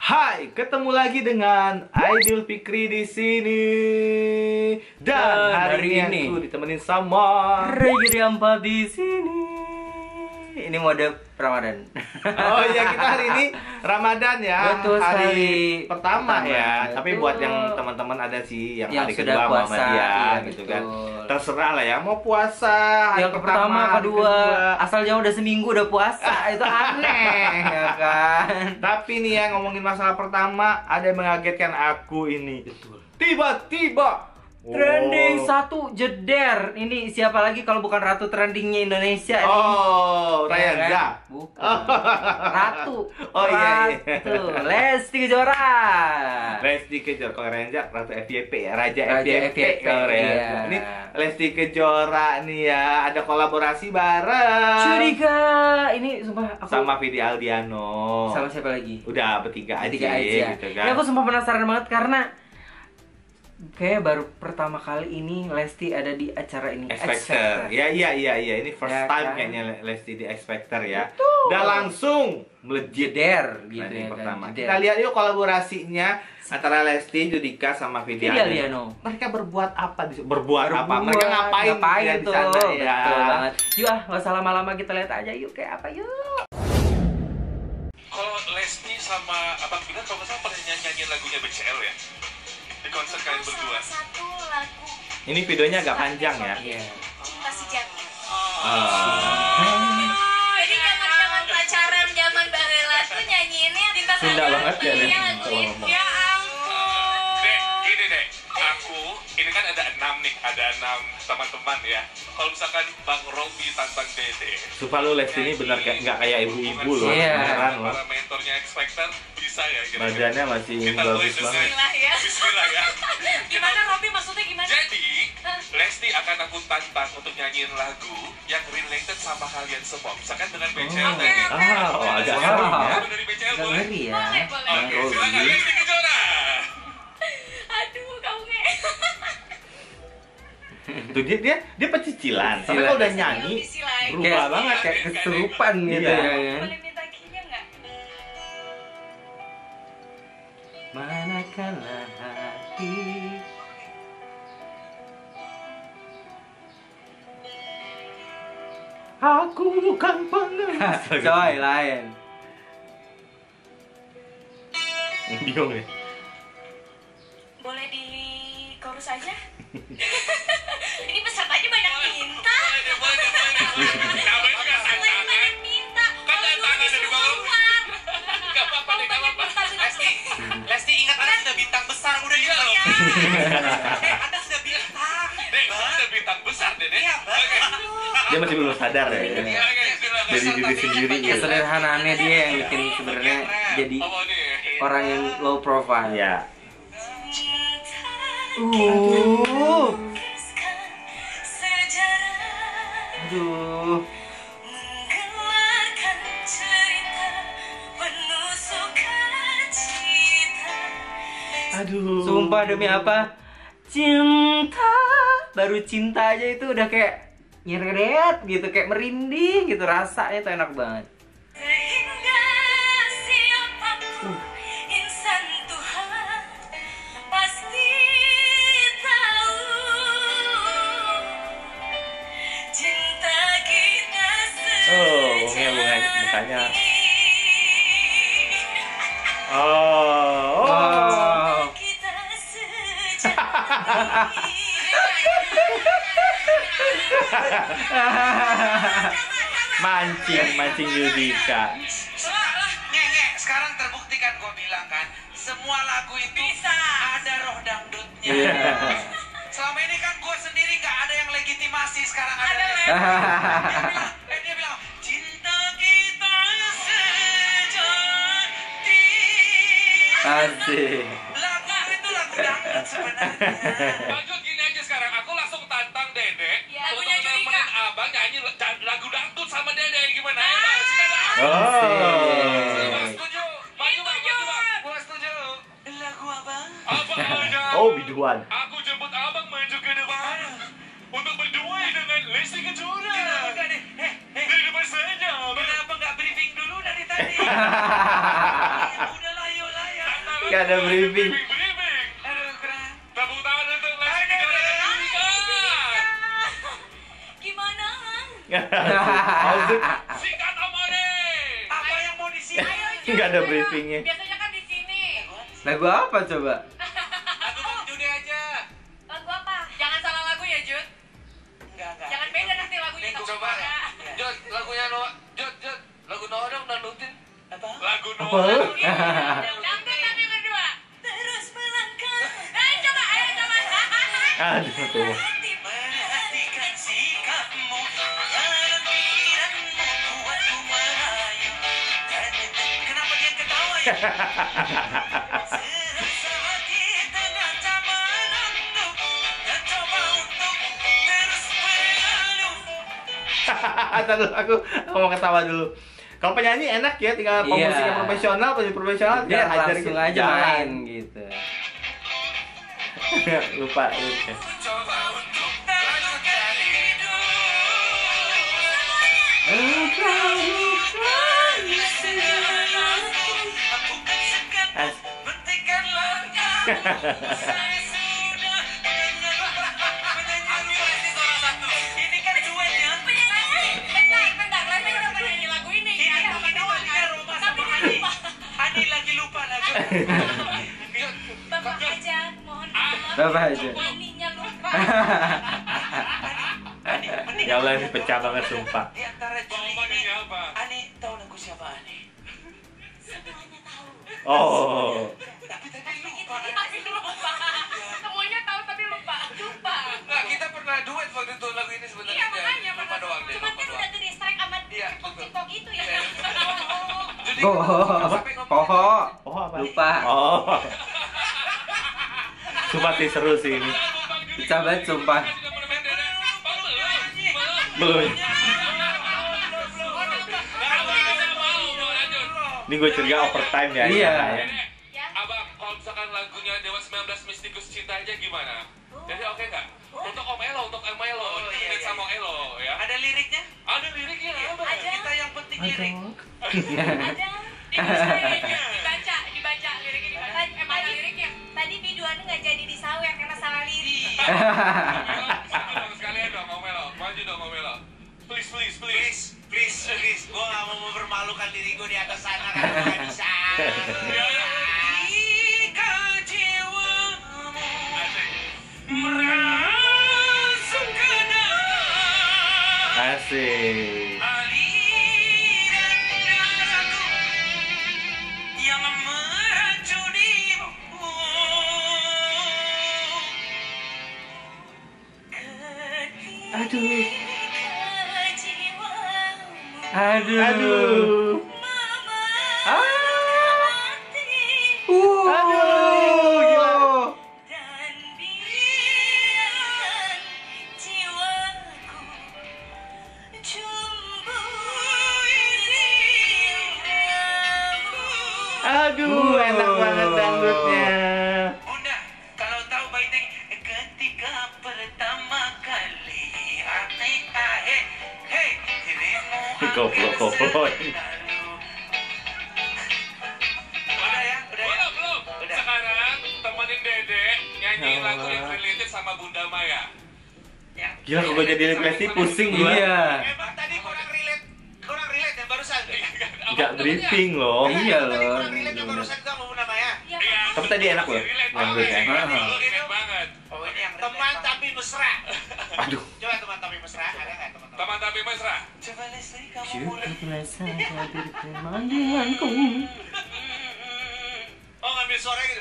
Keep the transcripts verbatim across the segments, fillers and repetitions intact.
Hai, ketemu lagi dengan Aidil Fikri di sini. Dan hari ini aku ditemenin sama Regi Riampa di sini. Ini mode Ramadan. Oh iya, kita hari ini Ramadan ya. Betul hari sekali. pertama, Pertama, ya. betul. Tapi buat yang teman-teman ada sih yang, Yang hari sudah kedua puasa, sama dia iya, gitu betul. kan. Terserah lah ya, mau puasa hari Yang pertama, hari kedua, asalnya udah seminggu udah puasa, itu aneh, ya kan? Tapi nih ya, ngomongin masalah pertama, ada yang mengagetkan aku ini. Tiba-tiba Trending satu jeder. Ini siapa lagi kalau bukan ratu trendingnya Indonesia nih? Oh, Ya Raya kan? Bukan. Ratu. Oh, iya, iya. Ratu. Lesti Kejora. Lesti Kejora, kalau Renja Ratu F Y P ya, Raja, Raja F Y P, F Y P, kalau Renja. iya. Ini Lesti Kejora nih ya, ada kolaborasi bareng Curiga. Ini sumpah aku sama Vidi Aldiano. sama siapa lagi? Udah bertiga aja, Tiga aja. gitu kan. Ya aku sumpah penasaran banget karena kayak baru pertama kali ini Lesti ada di acara ini. X X Factor. Factor. Ya iya iya iya, ini first Ya, time kan? kayaknya Lesti di X Factor ya. Betul. Dan langsung melejit Jeder gitu nah, ini ya pertama. kan. Kita lihat yuk kolaborasinya antara Lesti, Judika sama Vidi Vidi Aldiano. Aldiano. Mereka berbuat apa di berbuat, apa? Berbuat, Mereka ngapain, ngapain ya di tuh? sana ya? Betul banget. Yuk ah, nggak usah lama-lama, kita lihat aja yuk kayak apa yuk. Kalau Lesti sama Abang Bilar kalau nggak salah pernah nyanyiin lagunya B C L ya di konser kalian berdua. Satu lagu Ini videonya agak panjang ya. Iya. Cinta Sejati. Ah. Jadi zaman-zaman pacaran, zaman Barela tuh nyanyiinnya Cinta Sunda banget ya, Nen. Iya, lagu Kalau ini. ngomong. Ya ampun. Dek, gini deh, aku ini kan ada enam nih, ada enam teman-teman ya. Kalau misalkan Bang Robi tantang Dede, Supaya lu Lesti ini benar kayak nggak kayak ibu-ibu loh, Iya. beneran loh. para mentornya X Factor bisa ya kira-kira. Badannya masih Kita mulai bagus dengan banget. Bismillah ya. Bismillah ya. Gimana Robi, maksudnya gimana? Jadi, Lesti akan aku tantang untuk nyanyiin lagu yang related sama kalian semua. Misalkan dengan B C L Oh. tadi. Ah, oh, agak Wow. ngeri ya. Lagu dari B C L Nggak boleh? ngeri ya. Boleh, boleh. Oke, Oh, silakan iya. Lesti Kejora. Aduh, kamu nge. Tuh dia dia dia pecicilan. Tapi kalau udah nyanyi Audisi lagi. berubah Kayak banget kayak kesurupan gitu Iya. ya kan. Boleh minta key-nya nggak? Manakala hati Aku bukan pengemis. coy lain. Bingung ya. Boleh di chorus aja? Ini pesertanya banyak minta. Boleh deh, boleh deh, boleh deh, boleh deh. Namanya juga Pesertanya tantangan. banyak minta. Kan Kalau dulu tantangan dari disuruh bawah. keluar. Gak apa-apa deh, gak apa-apa. Lesti, Lesti ingat Anda sudah bintang besar, udah Iya loh. Eh, Anda sudah bintang. Dek, kamu udah bintang besar deh, Dek. Iya, Mbak. Oke. Dia masih belum sadar ya. Oke, silakan. Jadi diri sendiri gitu. Kesederhanaannya dia yang bikin sebenarnya jadi Apa nih? orang yang low profile. Ya. Uh. Sejarah Aduh. menggelarkan cerita penuh sukacita. Aduh. Sumpah demi apa? Cinta. Baru cinta aja itu udah kayak nyeret gitu, kayak merinding gitu, rasanya tuh enak banget. Sehingga siapapun insan Tuhan pasti tahu cinta kita Oh, bunga bunga mukanya. Oh. Oh. Wow. kita sejati. Mancing, mancing Judika. Nge-nge, sekarang terbuktikan gue bilang kan, semua lagu itu Bisa. ada roh dangdutnya. Iya. Selama ini kan gue sendiri gak ada yang legitimasi, sekarang ada. Ada Lesti. Dia bilang, eh dia bilang, cinta kita sejati. Asik. Lagu itu lagu dangdut sebenarnya. Bagus, gini aja sekarang. Aku langsung tantang Dede. Ya, Untuk punya Judika. nemenin abang nyanyi lagu dangdut sama Dede. Gimana? Ayo, Bang, silakan, Bang. Oh. Bang, setuju? Maju, Bang, maju, Bang. Gue setuju. Lagu apa? Apa aja? Oh, biduan. Aku jemput abang maju ke depan untuk berduet dengan Lesti Kejora. Kenapa gak deh? Eh, eh, Dari depan saja, Bang. kenapa gak briefing dulu dari tadi? Udah lah, yuk lah ya. Gak ada briefing. briefing. Aduh, kurang. Tepuk tangan untuk Lesti Kejora. Gimana? Maksud Singkat omone. Apa yang mau disini? Ayo, Jun. nggak ada ayo. briefingnya. Biasanya kan di sini. Lagu apa coba? Lagu Bang Juni aja. Lagu apa? Jangan salah lagu ya, Jun. Enggak, enggak. Jangan beda nanti lagunya. Minggu sama coba. kita. Jod, lagunya Noah. Jod, Jod. Lagu Noah dong, danutin. Apa? Lagu Apa? Noah. Dangdut yang kedua. Terus melangkah. Ayo coba, ayo coba. Aduh tuh. Perhatikan sikapmu dan pikiranmu buatku merayu. Kenapa dia ketawa ya? Serasa hati ternyata menunduk dan coba untuk terus berlalu. Tunggu, aku aku mau ketawa dulu. Kalau penyanyi enak ya, tinggal Iya. pemusik yang profesional, penyanyi profesional Dia tinggal hajar langsung gitu, aja jalan. main gitu. Lupa liriknya. Coba untuk teruskan hidup. Aku kan segan As- bentikan langkah. Saya sudah menyanyi versi salah satu. Ini kan duetnya. Penyanyi. Bentar, bentar. Lesti udah penyanyi lagu ini. Ini Ya, ini lagunya Roma Tapi sama dia Hani. lupa. Hani lagi lupa lagu. Bapak aja, mohon maaf. Bapak aja. Aninya lupa. Hani, mending Ya Allah, ini pecah banget sumpah. di antara Juli Mau ini, manggilnya apa? Ani tahu lagu siapa Ani? Semuanya tahu. Oh. Tapi tadi lupa. Tapi lupa. Semuanya tahu tapi lupa. Lupa. Nah, kita pernah duet waktu itu lagu ini sebenarnya. Iya makanya. Lupa makanya. doang deh, Cuman lupa kan doang. udah ke distract sama Iya, cipok-cipok itu ya. Iya. Jadi, Oh, sampai ngomong- poho. Oh apa? Lupa. Oh. Sumpah sih seru sih ini. Coba sumpah. Belum. Ini gue curiga overtime ya. Iya. ya. Ya. Abang, kalau misalkan lagunya Dewa sembilan belas Mistikus Cinta aja gimana? Jadi oke nggak? Untuk Om Elo, untuk Om Elo, Oh, iya, ditemenin iya, sama iya. Elo ya. Ada liriknya? Ada liriknya, Abang. Ada. Kita yang penting lirik. Ada. Dibaca, dibaca, dibaca liriknya dibaca. Eh, mana liriknya? Tadi videonya nggak jadi disawer karena salah lirik. Maju dong sekalian dong, Om Elo. Maju dong, Om Elo. Please, please, please. Please, please, please. Gue gak mau mempermalukan diri gue di atas sana kan gue gak bisa. Jika jiwamu Asik. merasuk ke dalam Asik. aliran darahku yang meracunimu. Aduh. Aduh. Aduh. Ah. Aduh, gila. Dan biar jiwaku cumbui dirimu. Aduh, enak banget dangdutnya. Bunda, kalau tahu baik-baik ketika pertama kali hati ahe, hey, dirimu Goblok, hampir goblok. selalu. Udah ya, udah ya. Belum, belum. Udah. Sekarang temenin Dede nyanyiin Ya lagu Allah. yang related sama Bunda Maya. Ya. Gila, kalau gue jadi Lesti pusing gue. Iya. Emang tadi kurang relate, kurang relate yang barusan. Nggak briefing loh. Iya Tadi loh. kurang relate yang barusan itu sama Bunda Maya. Ya, Iya. Tapi tadi enak loh, Relate dangdutnya. banget. Heeh. Relate banget. Oh ini yang teman tapi mesra. Aduh. Coba teman tapi mesra, ada nggak teman-teman? Teman tapi mesra. Coba Leslie kamu mulai. Panggilanku. Oh ngambil suara gitu.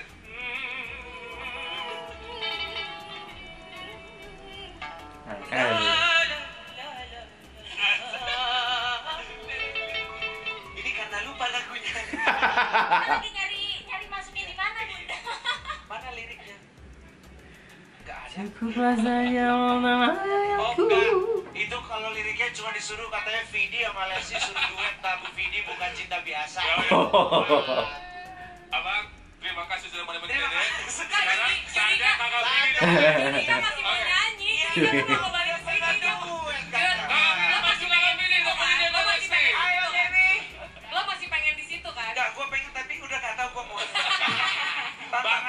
Ini karena lupa lagunya. lagi nyari nyari masuknya di mana, Bunda? Mana liriknya? Gak ada. Cukup rasanya Oh mamaku. enggak. Itu kalau liriknya cuma disuruh katanya Vidi sama Leslie suruh duet lagu Vidi bukan cinta biasa. Ya, ya. Abang, terima kasih sudah menemani Terima Dede. kasih. Sekarang saatnya kakak Vidi. Kita masih mau nyanyi. Kita tuh mau balik ke sini dong. Duet Jun, kan. Lo masih kakak Vidi, temenin Dede Lo masih Lesti. pengen- Ayo Dewi. Lo masih pengen di situ kan? Enggak, gue pengen tapi udah gak tau gue mau.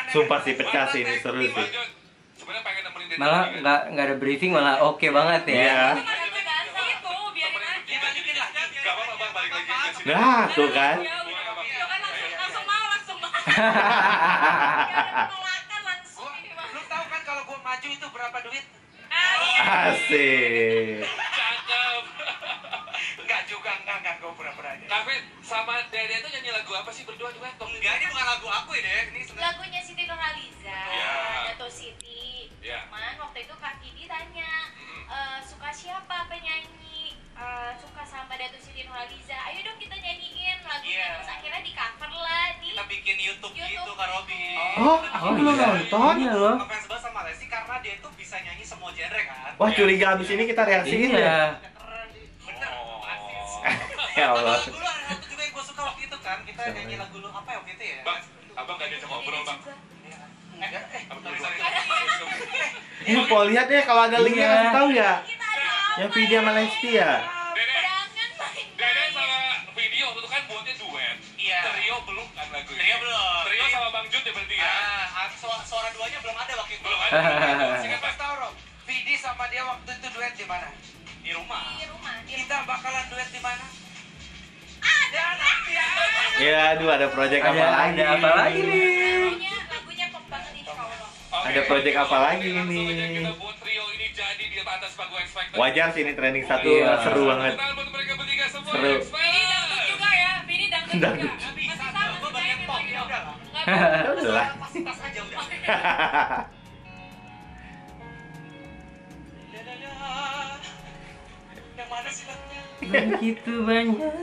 Sumpah sih pecah sih ini seru sih. Bang Jun, sebenarnya pengen nemenin Dede Malah juga. nggak nggak ada briefing, malah oke banget ya. Iya. Lagu dasar itu biarin aja. Lanjutin lagi. Gak apa-apa bang, balik lagi ke sini. Nah, tuh kan. Ya udah, ya kan langsung langsung mau langsung mau. Penolakan langsung ini mah. Lu tahu kan kalau gua maju itu berapa duit? Ah, iya. Asik. Cakep. Enggak juga, enggak, enggak, gua pura-pura aja. Tapi sama Dede tuh nyanyi lagu apa sih berdua duet? Enggak, ini bukan lagu aku ya, ini sebenarnya. Lagunya Siti Nurhaliza, Iya. Dato Siti. Iya. Cuman waktu itu Kak Kidi tanya, "Eh, suka siapa penyanyi? Eh, suka sama Dato Siti Nurhaliza. Ayo dong kita nyanyiin lagunya." Iya. Terus akhirnya di cover lah di Kita bikin YouTube, YouTube. gitu Kak Robi. Oh, aku belum nonton. Iya loh. Ngefans banget sama Lesti karena dia itu bisa nyanyi semua genre kan. Wah, curiga abis ini kita reaksiin ya. Iya. Keren, bener. Oh. Ya Allah. Lagu lu ada satu juga yang gua suka waktu itu kan, kita nyanyi lagu lu apa ya waktu itu ya? Bang, abang gak diajak ngobrol bang. Enggak, eh, Abang sorry, sorry. sorry. Ini mau lihat ya kalau ada linknya Iya. kasih tahu ya. kita ada apa Yang video sama Lesti ya. Dede, Jangan main. Dede sama video waktu itu kan buatnya duet. Iya. Trio belum kan lagu ini. Trio belum. Trio sama Bang Jun ya berarti ya. Ah, suara, suara duanya belum ada waktu itu. Belum ada. Singkat pas tahu Rob, Vidi sama dia waktu itu duet di mana? Di rumah. Di rumah, di Kita rumah. bakalan duet di mana? Ada. Ya nanti ya. Ya, aduh ada project Ada apa lagi? ada apa lagi nih? Lagunya lagunya pop banget insya Allah. Oke, Ada project apa lagi langsung ini? aja kita buat trio ini jadi di atas panggung X Factor. Wajar sih ini trending satu, Iya. seru banget. Tepuk tangan buat mereka bertiga semua. Seru. X Factor. Vini dangdut juga ya, Vini dangdut juga. Dangdut. Nggak Masih bisa, sama gua bagian kayak pop, gitu. ya udah lah. Nggak bisa. Udah lah. Kapasitas aja udah. Dadah. Yang mana sih lagunya? Begitu banyak.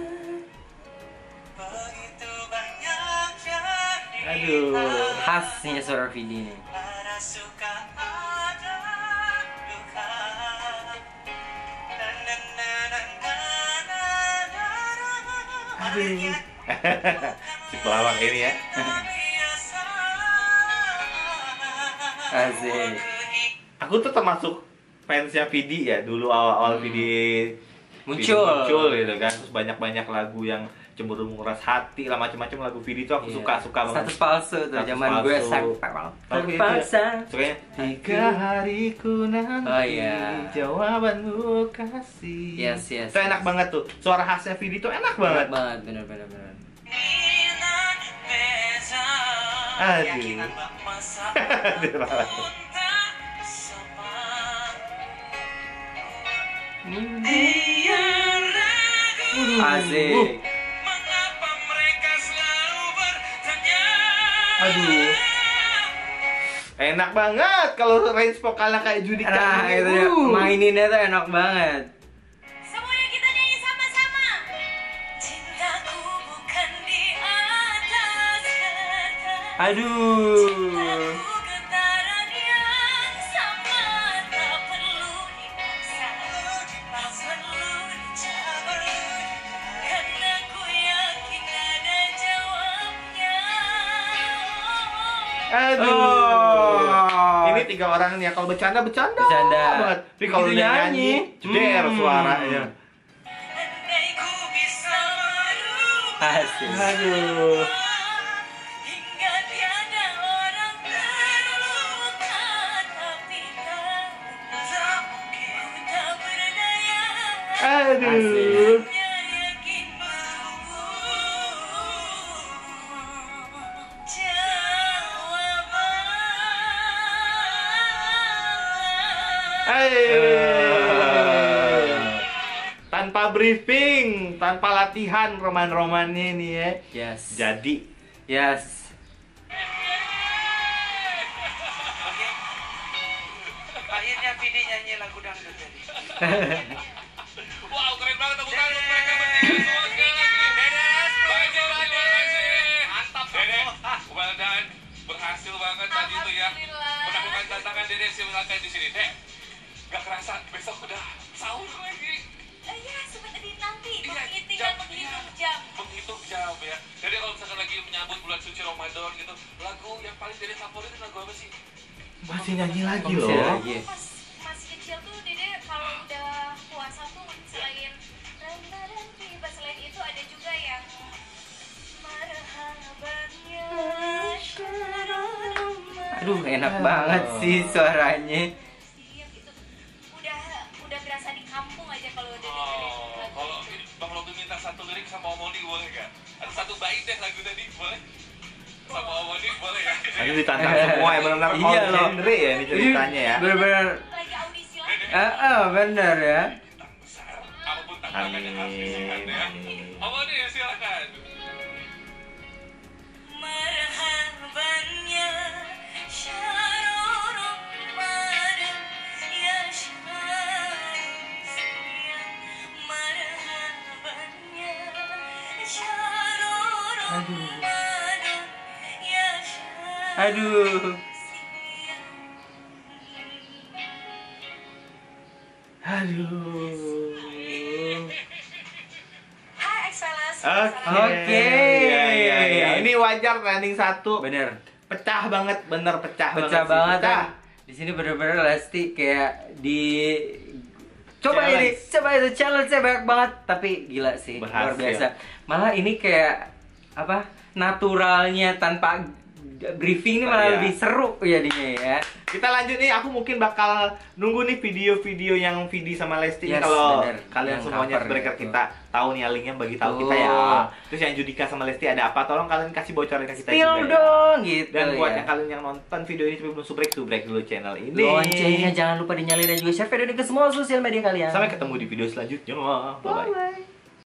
Begitu banyak yang Aduh. Khasnya suara Vidi nih. ada suka ada duka. Na, na, na, na, na, na, na, na. Aduh. Si pelawak ini ya. Asik. Aku tuh termasuk fansnya Vidi ya, dulu awal-awal Vidi Muncul. Vidi muncul gitu kan. Terus banyak-banyak lagu yang cemburu menguras hati lah, macam-macam lagu Vidi tuh aku Iya. suka-suka banget. Status palsu tuh Status zaman gue palsu. S M P. Tapi itu Terpaksa. sukanya tiga hariku nanti Oh, iya. jawabanmu kasih. Yes, yes, Itu enak yes. banget tuh. Suara khasnya Vidi tuh enak banget. Banget banget, bener bener bener. Aduh. Keyakinan bang masa Aduh, Lala. pun tak sama. Dia ragu. Asik. Mengapa mereka selalu bertanya? Aduh. Enak banget kalau range vokalnya kayak Judika. Nah, itu ya. Uh. Maininnya tuh enak banget. Semuanya kita nyanyi sama-sama. Cintaku bukan di atas kertas. Aduh. Cintaku getaran yang sama, tak perlu dipaksa, tak perlu dicapai, karena ku yakin ada jawabnya. Aduh. Oh. Ini tiga orang nih ya, kalau bercanda bercanda. Bercanda. banget. Tapi kalau Begitu udah nyanyi, nyanyi, jeder hmm. suaranya. Andai ku bisa merubah Asik. Aduh. Hingga tiada orang terluka, tapi tak tak mungkin. ku tak berdaya. Aduh. Hanya yakin menunggu jawaban. Ayo. Tanpa briefing, tanpa latihan roman-romannya nih ya. Yes. Jadi Yes. Oke. Akhirnya Vidi nyanyi lagu dangdut tadi. Wow, keren banget tepuk tangan buat mereka bertiga semua sekali lagi. Dedes, Bang Jun, terima kasih. Mantap, Dede, Bang. well done. Berhasil banget tadi tuh ya. Alhamdulillah. Menaklukkan tantangan Dede, silakan di sini. Dek, gak kerasa besok udah sahur lagi. Eh, ya, sebentar nanti Iya, menghitung jam, menghitung iya. jam. Menghitung jam ya. Dede kalau misalkan lagi menyambut bulan suci Ramadan gitu, lagu yang paling Dede favorit lagu apa sih? masih nyanyi lagi Masih loh. lagi. Pas masih kecil tuh Dede kalau udah puasa tuh selain Ramadan tiba, selain itu ada juga yang marhaban ya syarul Aduh, enak banget sih suaranya. Siap itu. Udah udah berasa di kampung aja kalau udah dengerin Oh, lagu kalau itu. ini Bang Robi minta satu lirik sama Om Moni boleh nggak? Ada satu bait deh lagu tadi, boleh? Sama Om Moni boleh ya? Nanti ditantang semua ya benar-benar Iya all loh. genre ya ini ceritanya ya. Bener-bener. Lagi audisi lagi. Ah, ah, bener ya. Bintang besar, apapun tantangannya harus disikat Amin. ya. Amin. Om Moni silakan. Marhaban ya Syahrul Ramadan ya Syamsiah. Marhaban ya Syahrul Ramadan ya Syamsiah. Aduh. Aduh. Hai Excellas. Oke. Oke. Iya, iya, iya. Ini wajar trending satu. Bener. Pecah banget, bener pecah, Pecah banget. sih, banget pecah. kan. Di sini bener-bener Lesti kayak di coba Challenge. ini, coba itu challenge-nya banyak banget, tapi gila sih, luar Berhasil. biasa. Malah ini kayak apa? Naturalnya tanpa briefing ini malah Iya. lebih seru jadinya ya. Kita lanjut nih, aku mungkin bakal nunggu nih video-video yang Vidi sama Lesti Yes, kalau bener. kalian Yang semuanya cover breaker gitu. kita tahu nih linknya bagi tahu Betul. kita ya. Terus yang Judika sama Lesti ada apa? Tolong kalian kasih bocorin ke kita Spill juga ya. dong gitu. Dan buat ya. yang kalian yang nonton video ini tapi belum subrek, subrek dulu channel ini. Loncengnya jangan lupa dinyalain dan juga share video ini ke semua sosial media kalian. Sampai ketemu di video selanjutnya. Bye bye. Bye.